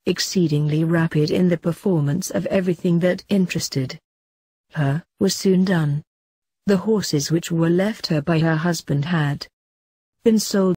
exceedingly rapid in the performance of everything that interested her, was soon done. The horses which were left her by her husband had been sold